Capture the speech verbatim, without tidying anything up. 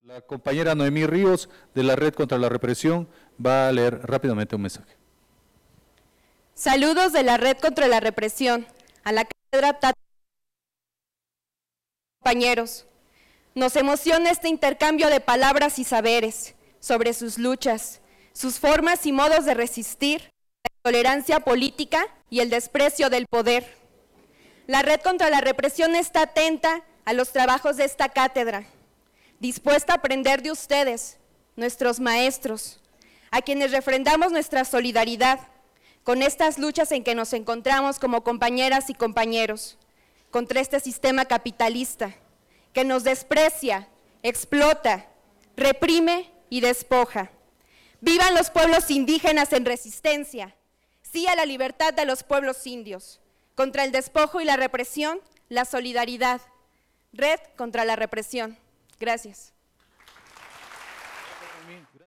La compañera Noemí Ríos, de la Red contra la Represión, va a leer rápidamente un mensaje. Saludos de la Red contra la Represión, a la cátedra Tata. Compañeros, nos emociona este intercambio de palabras y saberes sobre sus luchas, sus formas y modos de resistir, la intolerancia política y el desprecio del poder. La Red contra la Represión está atenta a los trabajos de esta cátedra, dispuesta a aprender de ustedes, nuestros maestros, a quienes refrendamos nuestra solidaridad con estas luchas en que nos encontramos como compañeras y compañeros, contra este sistema capitalista que nos desprecia, explota, reprime y despoja. ¡Vivan los pueblos indígenas en resistencia! Sí a la libertad de los pueblos indios. Contra el despojo y la represión, la solidaridad. Red contra la Represión. Gracias.